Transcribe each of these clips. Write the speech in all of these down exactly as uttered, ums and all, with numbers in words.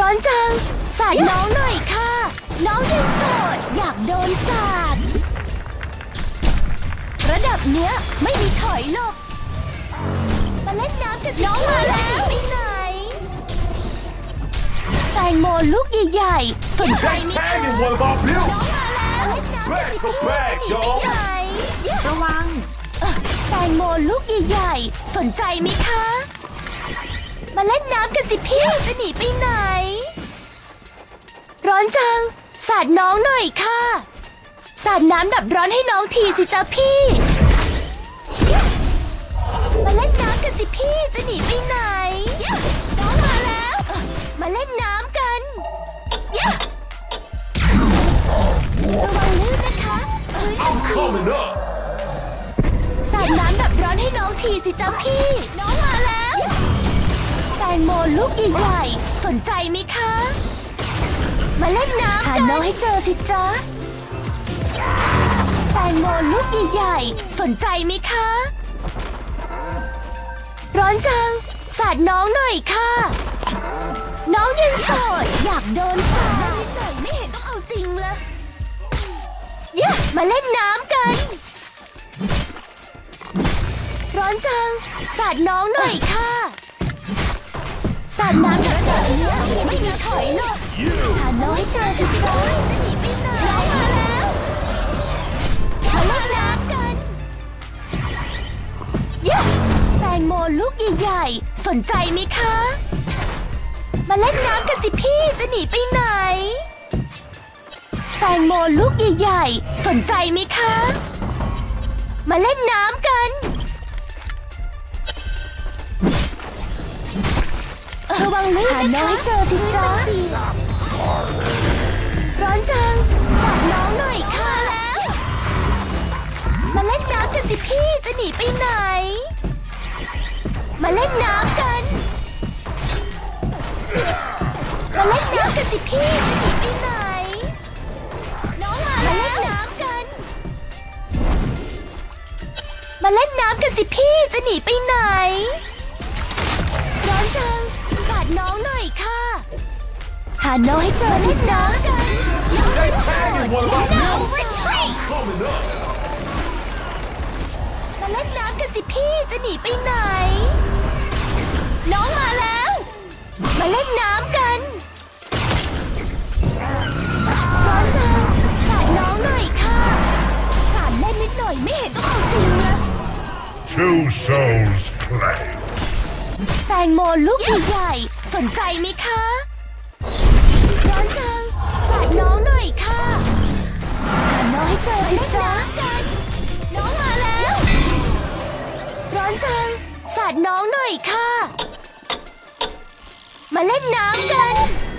ร้อนจังสาดน้องหน่อยค่ะน้องยังโสดอยากโดนสาดระดับเนี้ยไม่มีถอยหรอกมาเล่นน้ำกันน้องมาแล้วไปไหนแตงโมลูกใหญ่ๆสนใจไหมคะน้องมาแล้วเล่นน้ำกันสิพี่จะหนีไปไหนระวังแตงโมลูกใหญ่ๆสนใจไหมคะมาเล่นน้ำกันสิพี่จะหนีไปไหนร้อนจังสาดน้องหน่อยค่ะสาดน้ำดับร้อนให้น้องทีสิจ๊ะพี่มาเล่นน้ำกันสิพี่จะหนีไปไหนน้องมาแล้วมาเล่นน้ำกันระวังลื่นนะคะสาดน้ำดับร้อนให้น้องทีสิจ๊ะพี่น้องมาแล้วแตงโมลูกใหญ่ๆสนใจไหมคะมาเล่นน้ำกันหาน้องให้เจอสิจ๊ะแตงโมลูกใหญ่ๆสนใจไหมคะร้อนจังสาดน้องหน่อยค่ะน้องยังโสดอยากโดนสาดหน่อยไม่เห็นต้องเอาจริงเลยเย้มาเล่นน้ำกันร้อนจังสาดน้องหน่อยค่ะสาดน้ำแบบนี้ไม่มีถอยหรอกหาน้องให้เจอสิจ๊ะจะหนีไปไหนน้องมาแล้วมาเล่นน้ำกันเย้แตงโมลูกใหญ่ๆสนใจไหมคะมาเล่นน้ำกันสิพี่จะหนีไปไหนแตงโมลูกใหญ่ๆสนใจไหมคะมาเล่นน้ำกันระวังลื่นนะคะหาน้องให้เจอสิจ๊ะร้อนจังสาดน้องหน่อยค่ะแล้วมาเล่นน้ำกันสิพี่จะหนีไปไหนมาเล่นน้ำกันมาเล่นน้ำกันสิพี่จะหนีไปไหนน้องมาเล่นน้ำกันมาเล่นน้ำกันสิพี่จะหนีไปไหนร้อนจังสาดน้องหน่อยค่ะหาน้องให้เจอสิจ๊ะน้องโสดน้องริทรีมาเล่นน้ำกันสิพี่จะหนีไปไหนน้องมาแล้วมาเล่นน้ำกันร้อนจังสาดน้องหน่อยค่ะสาดเล่นนิดหน่อยไม่เห็นต้องเอาจริงนะ Two souls claim แตงโมลูกใหญ่ๆสนใจไหมคะร้อนจังสาดน้องหน่อยค่ะหาน้องให้เจอสิจ๊ะน้องมาแล้วร้อนจังสาดน้องหน่อยค่ะมาเล่นน้ำกัน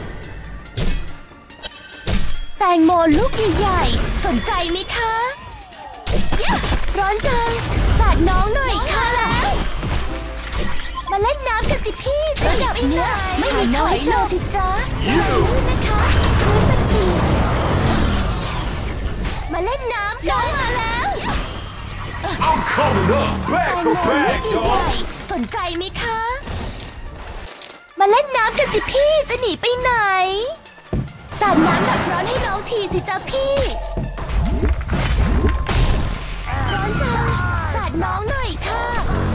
แตงโมลูกใหญ่ๆสนใจไหมคะร้อนจังสาดน้องหน่อยค่ะแล้วมาเล่นน้ำกันสิพี่จะหนีไปไหนไม่มีถอยเจอสิจ๊ะนะคะรู้ตะเกียบมาเล่นน้ำน้องมาแล้ว I'm coming up back for back y'all สนใจไหมคะมาเล่นน้ำกันสิพี่จะหนีไปไหนสาดน้ำดับร้อนให้น้องทีสิจ๊ะพี่ร้อนจังสาดน้องหน่อยค่ะ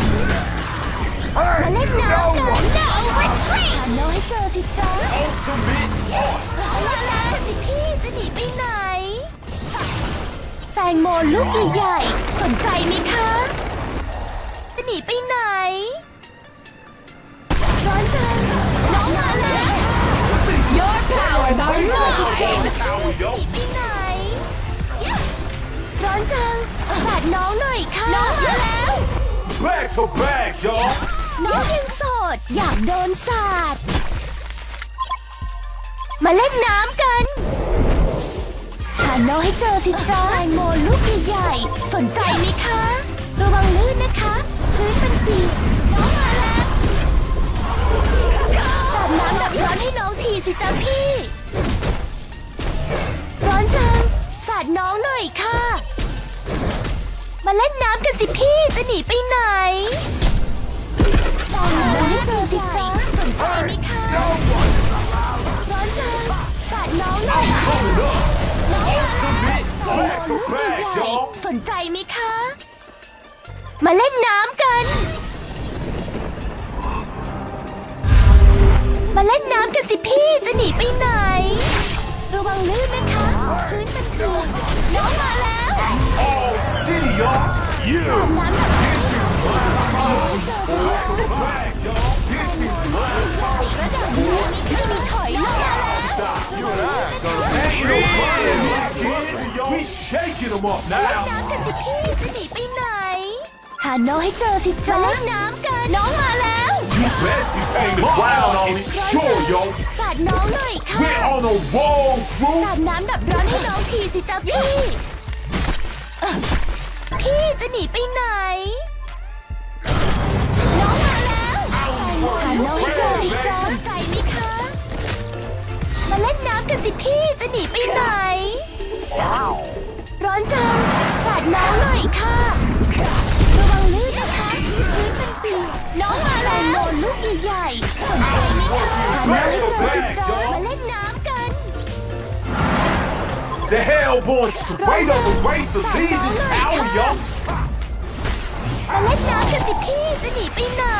มาเล่นน้ำกัน No retreat หาน้องให้เจอสิจ๊ะมาเล่นน้ำกันสิพี่จะหนีไปไหนแตงโมลูกใหญ่ๆสนใจไหมคะจะหนีไปไหนร้อนจังน้องมาแล้ว Your powers are mine จะหนีไปไหนร้อนจังสาดน้องหน่อยค่ะน้องมาแล้ว Back for back y'all น้องยังโสดอยากโดนสาดมาเล่นน้ำกันหาน้องให้เจอสิจ๊ะแตงโมลูกใหญ่ๆสนใจไหมคะระวังลื่นนะคะพื้นเป็นปีกน้องมาแล้วสาดน้ำดับร้อนให้น้องทีสิจ๊ะพี่ร้อนจังสาดน้องหน่อยค่ะมาเล่นน้ำกันสิพี่จะหนีไปไหนหาน้องให้เจอสิจ๊ะสนใจไหมคะลูกใหญ่ๆสนใจไหมคะ มาเล่นน้ำกัน มาเล่นน้ำกันสิพี่จะหนีไปไหน ระวังลื่นนะคะพื้นเป็นกรวดน้องมาแล้ว All city, y'all. สามน้ำแบบ This is my time. Back to back, y'all. This is my time. ระดับนี้ไม่มีถอยลงมาแล้ว Stop. You and I gonna ain't no fun in here, kid. We shaking them up เล่น now. น้ำกันสิพี่จะหนีไปไหน หาน้องให้เจอสิจ๊ะมาเล่นน้ำกันน้องมาแล้ว You best be paying the clown on me. Sure, yo. สาดน้องหน่อยค่ะ We're on a roll, crew. สาดน้ำดับร้อนให้น้องทีสิจ๊ะพี่เอ่อพี่จะหนีไปไหน น้องมาแล้วหาน้องให้เจอสิจ๊ะสนใจไหมคะ มาเล่นน้ำกันสิพี่จะหนีไปไหน ร้อนจังสาดน้องหน่อยค่ะ ระวังลื่นนะคะพื้นเป็นเปียกน้องมาแล้วโดนลูกใหญ่ๆสนใจไหมคะหาน้องให้เจอสิจ๊ะมาเล่นน้ำกัน The Hellborn straight up erased the Legion Tower, yo. มาเล่นน้ำกันสิพี่จะหนีไปไหน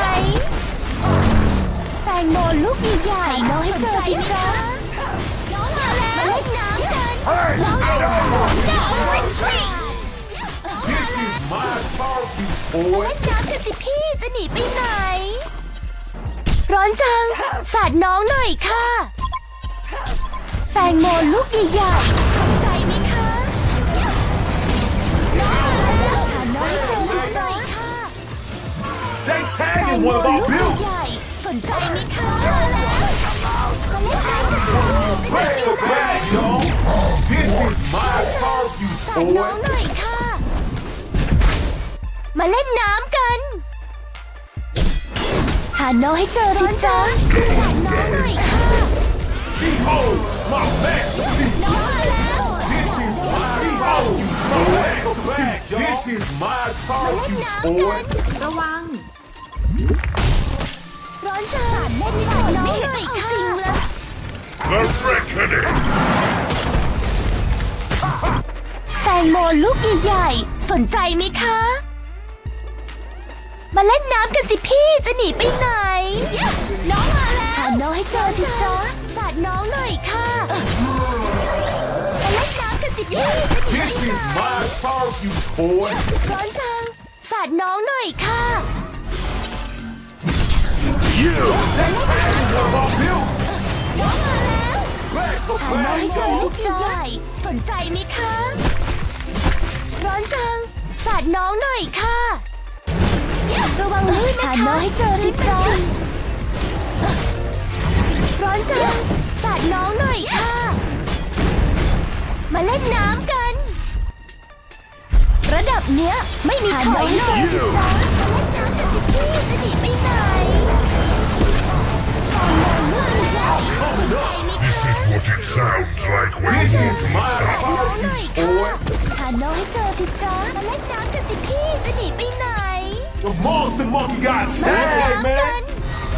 แตงโมลูกใหญ่ๆน้องให้เจอสิจ๊ะน้องมาแล้วมาเล่นน้ำกันน้องจะสวนดาวริทรี This is my turf, you มา toy. เล่นน้ำกันสิพี่จะหนีไปไหน ร้อนจังสาดน้องหน่อยค่ะ แตงโมลูกใหญ่ๆสนใจไหมคะน้องมาแล้วหาน้องให้เจอสิจ๊ะ They แตง tagging โม one of ลู our ก buildings. ใหญ่ๆสนใจไหมคะมาแล้วมาเล่นน้ำกันสิพี่จะหนี Back to ไปไหน back, yo. This is my turf, you สาดน้อง toy. หน่อยค่ะ มาเล่นน้ำกัน หาน้องให้เจอสิจ๊ะสาดน้องหน่อยค่ะ Behold, my masterpiece. น้องมาแล้ว This is my turf, you toy. This is my มา turf, เล่น you น้ำกั toy. น ระวัง ร้อนจังสาดเล่นสาดน้องหน่อยค่ะ The reckoning. แตงโมลูกใหญ่ๆสนใจไหมคะ มาเล่นน้ำกันสิพี่จะหนีไปไหน น้องมาแล้วหาน้องให้เจอสิจ๊ะสาดน้องหน่อยค่ะ มาเล่นน้ำกันสิพี่จะหนีไป This ไหน is my turf, you toy. ร้อนจังสาดน้องหน่อยค่ะ You. They tagging one of our buildings. น้องมาแล้ว Back to หาน้องให้ back, เจอ yo. สิจ๊ะสนใจไหมคะ ร้อนจังสาดน้องหน่อยค่ะ ระวังลื่นนะคะหาน้องให้เจอสิจ๊ะร้อนจังสาดน้องหน่อยค่ะ มาเล่นน้ำกัน ระดับเนี้ยไม่มีถอยเลยสิจ๊ะมาเล่นน้ำกันสิพี่จะหนีไปไหนตอนมองลูกใหญ่สนใจไหมคะ This is what it sounds like when This you is my น้อง turf, หน่อย you ค่ะ toy. หาน้องให้เจอสิจ๊ะมาเล่นน้ำกันสิพี่จะหนีไปไหน The monster monkey got มาเล่น tagged, น้ำกั man. น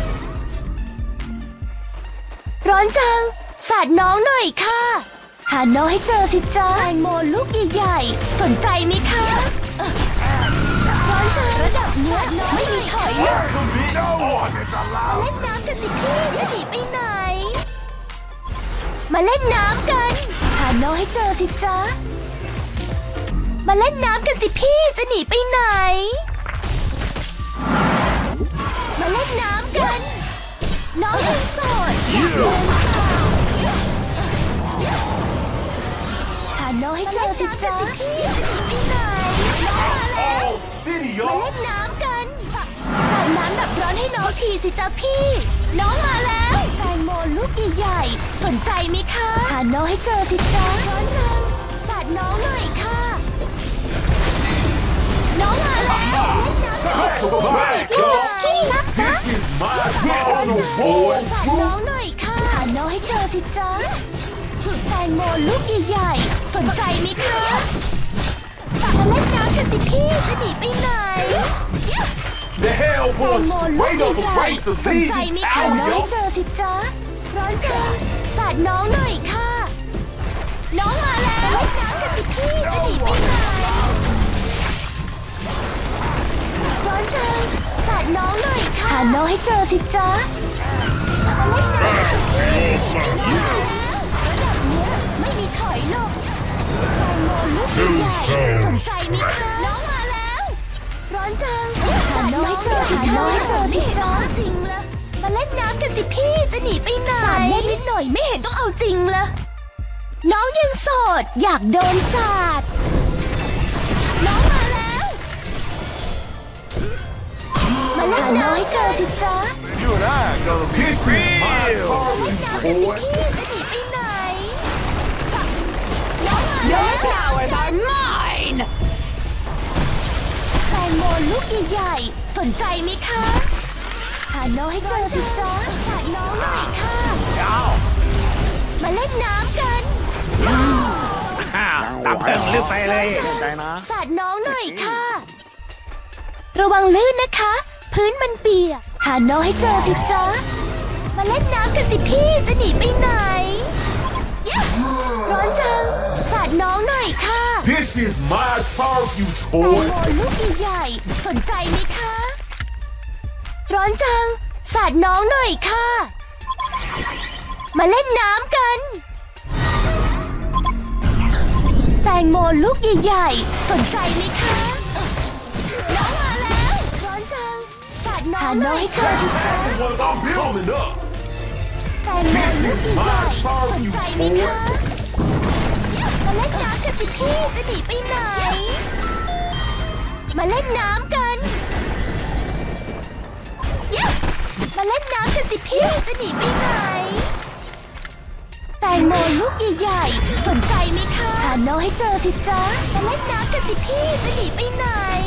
ร้อนจังสาดน้องหน่อยค่ะ หาน้องให้เจอสิจ๊ะแตงโมลูกใหญ่ๆสนใจไหมคะเอ่อร้อนจังระดับเนี้ยไม่มีถอยเลย To me, no one is มา allowed. เล่นน้ำกันสิพี่จะหนีไปไหน มาเล่นน้ำกัน หาน้องให้เจอสิจ๊ะ มาเล่นน้ำกันสิพี่จะหนีไปไหน มาเล่นน้ำกัน น้องเป็นโสดอยากเดินสาวหาน้องให้เจอสิจ๊ะพี่จะหนีไปไหน น้องมาแล้ว All city, มา yo. เล่นน้ำกันสาดน้ำดับร้อนให้น้องทีสิจ๊ะพี่ น้องมาแล้วแตงโมลูกใหญ่ๆสนใจไหมคะ หาน้องให้เจอสิจ๊ะร้อนจังสาดน้องหน่อยค่ะ น้องมาแล้ว Back to back, พี่ yo. รักจ๊ะ This is my สา turf, ด you น้อง toy. หน่อยค่ะ หาน้องให้เจอสิจ๊ะแตงโมลูกใหญ่ๆสนใจไหมคะ มาเล่นน้ำกันสิพี่จะหนีไปไหน The Hellborn แตงโมลูก straight up ใหญ่ erased the ๆสนใจ Legion ไหมคะ Tower, น้องให้ yo. เจอสิจ๊ะ ร้อนจังสาดน้องหน่อยค่ะ น้องมาแล้วเล่นน้ำกันสิพี่จะหนีไปไหนร้อนจังสาดน้องหน่อยค่ะหาน้องให้เจอสิจ๊ะมาเล่นน้ำกับพี่จะหนีไปไหนระดับเนี้ยไม่มีถอยหรอกแตงโมลูกใหญ่สนใจไหมคะน้องมาแล้วร้อนจังสาดน้องให้เจอหาน้องให้เจอสิจ๊ะจริงละมาเล่นน้ำกันสิพี่จะหนีไปไหนสาดเล่นนิดหน่อยไม่เห็นต้องเอาจริงละน้องยังโสดอยากโดนสาดน้องมาแล้วมาเล่นน้ำให้เจอสิจ๊ะ You and I are gonna be This is my เล่น target, น้ำกันสิ boy. พี่จะหนีไปไหนน้องมาแล้ว Flowers are mine! แตงโมลูกใหญ่ๆสนใจไหมคะหาน้องให้เจอสิจ๊ะสาดน้องหน่อยค่ะมาเล่นน้ำกันตับเติมลึกไปเลยใจนะสาดน้องหน่อยค่ะ ระวังลื่นนะคะ พื้นมันเปียกหาน้องให้เจอสิจ๊ะมาเล่นน้ำกันสิพี่จะหนีไปไหนร้อนจังสาดน้องหน่อยค่ะ This is my target, แตง boy. โมลูกใหญ่ๆสนใจไหมคะ ร้อนจังสาดน้องหน่อยค่ะ มาเล่นน้ำกัน แตงโมลูกใหญ่ๆสนใจไหมคะน้องมาแล้วร้อนจังสาดน้องหน่อยค่ะ What I'm building up. แตงโมลูกใหญ่ๆสนใจไหมคะมาเล่นน้ำกันสิพี่จะหนีไปไหน มาเล่นน้ำกัน มาเล่นน้ำกันสิพี่จะหนีไปไหน แตงโมลูกใหญ่ๆสนใจไหมคะหาน้องให้เจอสิจ๊ะมาเล่นน้ำกันสิพี่จะหนีไปไหน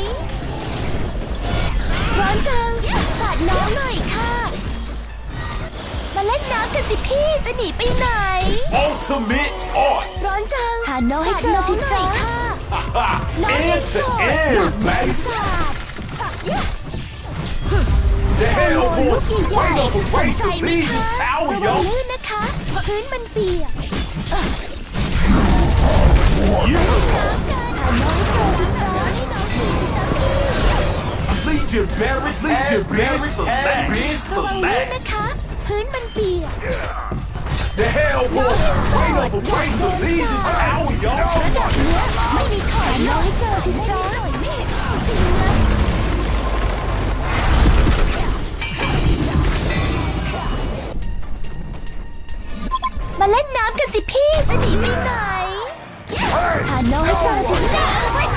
ร้อนจังสาดน้องหน่อยค่ะ มาเล่นน้ำกันสิพี่จะหนีไปไหน Ultimate art. ร้อนจังหาน้องให้เจอสิจ๊ะ น้อง End โส to ดอยาก end, โดน baby. สาด The แตงโม hell ลู boy กใหญ่ straight up ๆสน erase ใจ the ไหมคะ Legion ระ Tower, วัง yo. ลื่นนะคะพื้นมันเปียกน้ำกันหาน้องให้เจอสิจ๊ะให้น้องถึงสิจ๊ะพี่ Legion barracks, Legion barracks has been ระวังลื่น select. นะคะ พื้นมันเปียก The hell boy straight up erase the Legion Tower, ระ yo. ดับเนี้ยไม่มีถอยน้องให้เจอสิจ๊ะไม่เห็นเอาจริงนะมาเล่นน้ำกันสิพี่จะหนีไปไหนหาน้องให้เจอสิจ๊ะ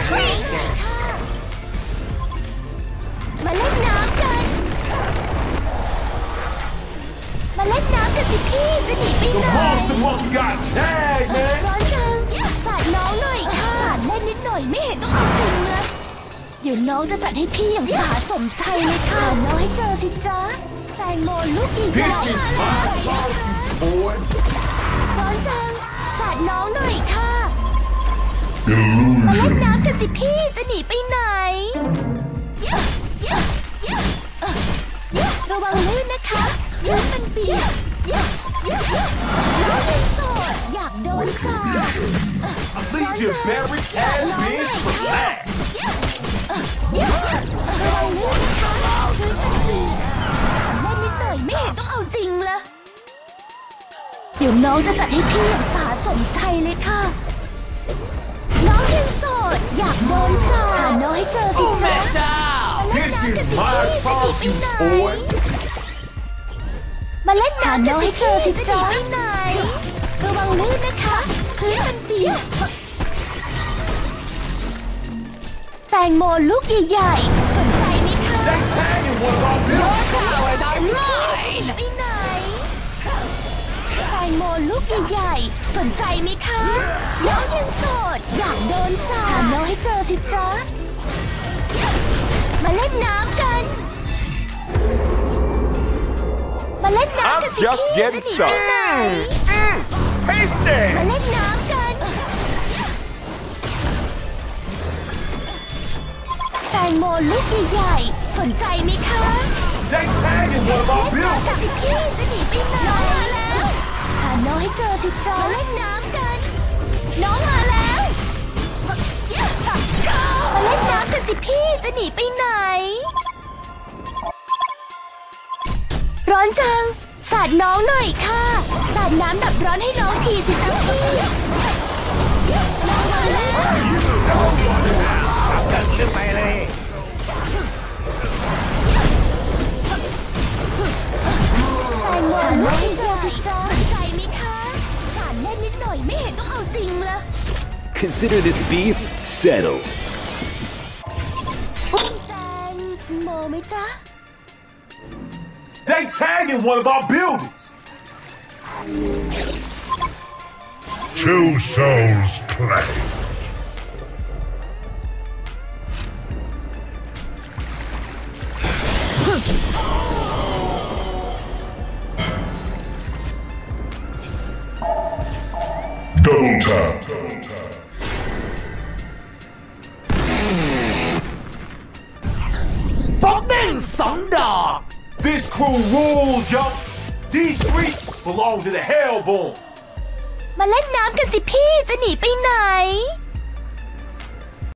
มาเล่นน้ำกัน มาเล่นน้ำกันสิพี่จะหนีไป The ไหน monster monkey got tagged, man. ร้อนจังสาดน้องหน่อยค่ะสาดเล่นนิดหน่อยไม่เห็นต้องเอาจริงเลยเดี๋ยวน้องจะจัดให้พี่อย่างสาสมใจเลยค่ะหาน้องให้เจอสิจ๊ะแตงโมลูกอีก This is my target, boy. ร้อนจังสาดน้องหน่อยค่ะ มาเล่นน้ำกันสิพี่จะหนีไปไหน ระวังลื่นนะคะลื่นมันเปียกน้องเป็นโสดอยากโดนสาด Legion barracks has been select. ระวังลื่นนะคะลื่นมันเปียกสาดเล่นนิดหน่อยไม่เห็นต้องเอาจริงละเดี๋ยวน้องจะจัดให้พี่อย่างสาสมใจเลยค่ะ น้องยังโสดอยากโดนสาดหาน้องให้เจอสิจ๊ะ This is my target, boy. มาเล่นน้ำกันสิเจอสิจ๊ะไปไหนระวังลื่นนะคะพื้นมันเปียกแตงโมลูกใหญ่ๆสนใจไหมคะ They tagging one of our buildings. Flowers are ห mine! นีไปไหนแตงโมลูกใหญ่ๆสนใจไหมคะน้องยังโสดอยากโดนสาดหาน้องให้เจอสิจ๊ะมาเล่นน้ำกัน มาเล่นน้ำกันสิ I'm just พี่จะ getting หนีไปไหน Tasty! มาเล่นน้ำกัน แตงโมลูกใหญ่ๆสนใจไหมคะ They tagging one of our เล่นน้ำ buildings. กันสิพี่จะหนีไปไหนน้องมาแล้วหาน้องให้เจอสิจ๊ะเล่นน้ำกัน น้องมาแล้วเล่นน้ำกันสิพี่จะหนีไปไหนร้อนจังสาดน้องหน่อยค่ะสาดน้ำดับร้อนให้น้องทีสิจ๊ะพี่ลองมาแล้วรับกันลืมไปเลยแตงโมลูกให้เจอสิจ๊ะสนใจไหมคะสาดเล่นนิดหน่อยไม่เห็นต้องเอาจริงละ Consider this beef settled. อุ้มแตงโมไหมจ๊ะ They tagging one of our buildings. Two souls claimed. Double tap. ป๊อกเด้งสองดอก This crew rules, yo. These streets belong to the Hellborn. มาเล่นน้ำกันสิพี่จะหนีไปไหน